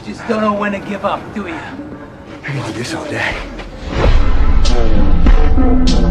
just don't know when to give up, do you? I'm on this all day.